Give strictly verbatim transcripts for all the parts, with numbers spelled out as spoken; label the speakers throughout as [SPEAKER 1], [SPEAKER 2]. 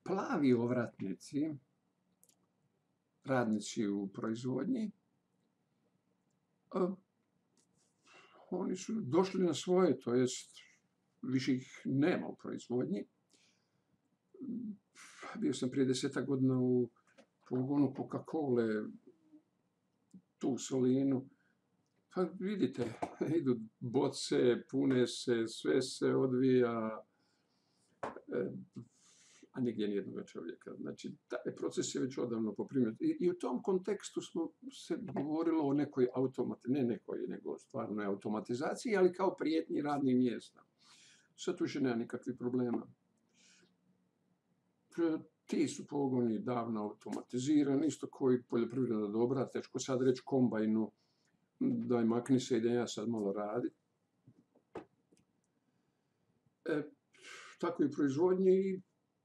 [SPEAKER 1] plavi ovratnici, radnici u proizvodnji, oni su došli na svoje, to jest više ih nema u proizvodnji. Bio sam prije desetak godina u pogonu Coca-Cole, tu u Solinu. Pa vidite, idu boce, pune se, sve se odvija, a nigdje nijednoga čovjeka. Znači, taj proces je već odavno poprimljen. I, I u tom kontekstu smo se govorilo o nekoj automatizaciji, ne nekoj, nego stvarnoj automatizaciji, ali kao prijetnji radnih mjesta. Sad tu više nema nikakvih problema. Ti su pogoni davno automatizirani, isto koji poljoprivredna dobra, teško sad reći kombajnu, daj makni se, ide ja sad malo raditi. E, tako i proizvodnji.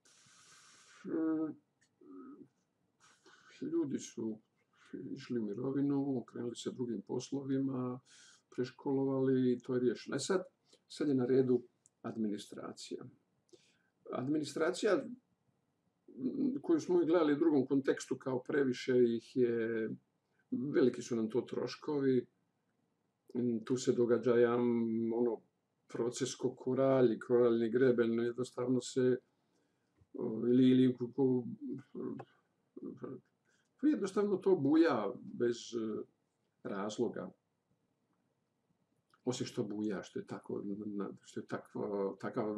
[SPEAKER 1] Ljudi su išli u mirovinu, okrenuli se drugim poslovima, preškolovali i to je riješeno. E sad, sad je na redu administracija. Administracija koju smo gledali u drugom kontekstu kao previše ih je, veliki su nam to troškovi, tu se događa jedan ono, proces ko koralj, koraljni greben, jednostavno se ili, ili jednostavno to buja bez razloga. Osim što buja, što je tako, što je takvo, takav,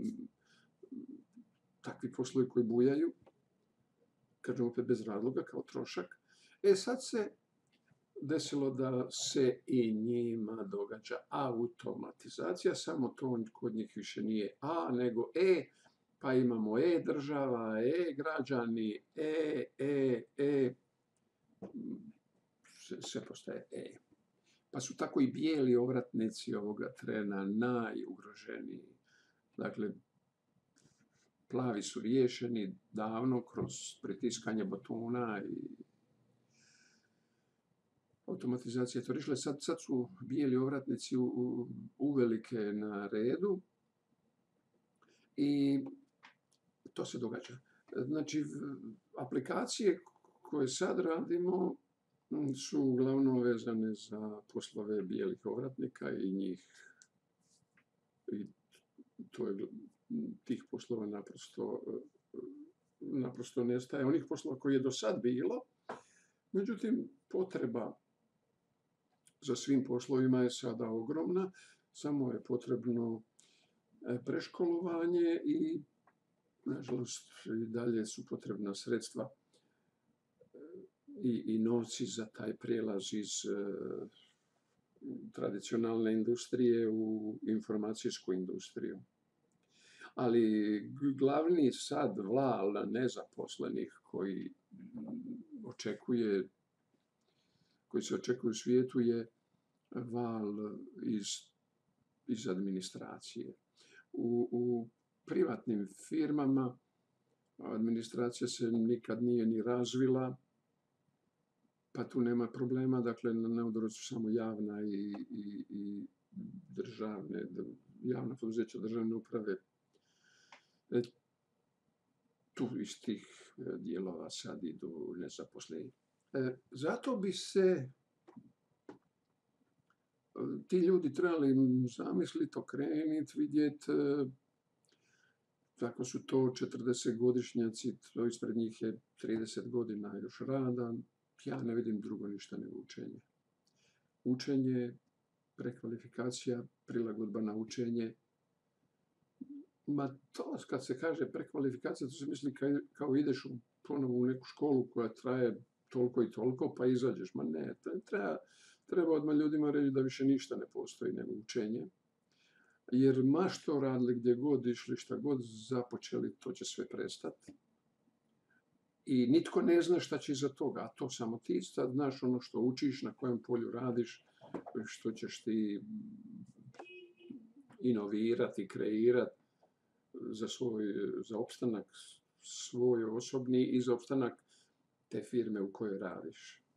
[SPEAKER 1] takvi poslovi koji bujaju, kažem opet bez razloga, kao trošak. E sad se desilo da se i njima događa automatizacija, samo to kod njih više nije A, nego E, pa imamo e-država, e-građani, e, e, e, sve postaje E. Pa su tako i bijeli ovratnici ovoga trena najugroženiji. Dakle, plavi su riješeni davno kroz pritiskanje botona i automatizacija je to riješila. Sad, sad su bijeli ovratnici u, u, uvelike na redu i to se događa. Znači, aplikacije koje sad radimo su uglavnom vezane za poslove bijelih ovratnika i njih. I to je, tih poslova naprosto, naprosto nestaje. Onih poslova koji je do sad bilo, međutim, potreba za svim poslovima je sada ogromna, samo je potrebno preškolovanje i, nažalost, i dalje su potrebna sredstva i, i novci za taj prijelaz iz uh, tradicionalne industrije u informacijsku industriju. Ali glavni sad val nezaposlenih koji očekuje, koji se očekuje u svijetu je val iz, iz administracije. U, u privatnim firmama administracija se nikad nije ni razvila, pa tu nema problema, dakle na udaru su samo javna i, i, i državne, javna poduzeća državne uprave. E, tu iz tih dijelova sad idu nezaposleni. E, zato bi se ti ljudi trebali zamisliti, okrenuti, vidjeti, tako su to četrdesetgodišnjaci, to ispred njih je trideset godina još rada, ja ne vidim drugo ništa nego učenje. Učenje, prekvalifikacija, prilagodba na učenje. Ma to, kad se kaže prekvalifikacija, to se misli kao, kao ideš u, ponovo u neku školu koja traje toliko i toliko, pa izađeš. Ma ne, treba, treba odmah ljudima reći da više ništa ne postoji nego učenje. Jer ma što radili, gdje god išli, šta god započeli, to će sve prestati. I nitko ne zna šta će iza toga, a to samo ti sad znaš ono što učiš, na kojem polju radiš, što ćeš ti inovirati, kreirati za svoj, za opstanak svoj osobni i za opstanak te firme u kojoj radiš.